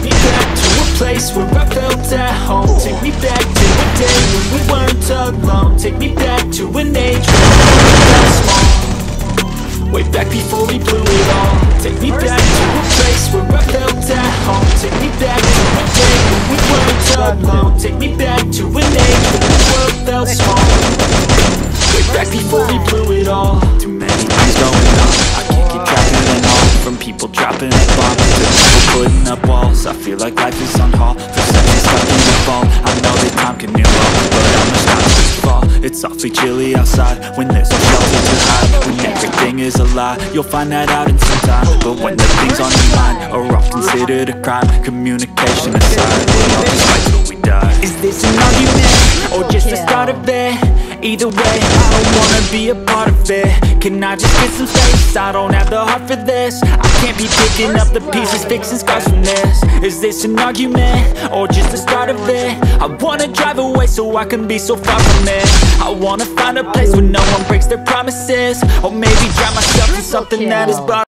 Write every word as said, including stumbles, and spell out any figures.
me back to a place where I felt at home. Take me back to a day when we weren't alone. Take me back to an age when I felt small, way back before we blew it all. Take me back to a place where I felt at home. Take me back to a day when we weren't alone. Take me back to an age when the world felt small, way back before we blew it all. Too many things going on, I can't keep track of them all. From people dropping a bomb to people putting up walls. I feel like life is on hold, perception stuck in the fall. I know that time can heal all, but how much time does it fall? It's awfully chilly outside when there's no shelter to hide. When everything is a lie, you'll find that out in some time. But when the things on your mind are all considered a crime, communication aside, we'll all just fight till we die. Is this an argument, or just the start of it? Either way, I don't wanna be a part of it. Can I just get some space? I don't have the heart for this. I can't be picking up the pieces, fixing scars from this. Is this an argument, or just the start of it? I wanna drive away so I can be so far from it. I wanna find a place where no one breaks their promises, or maybe drown myself in something that is bothering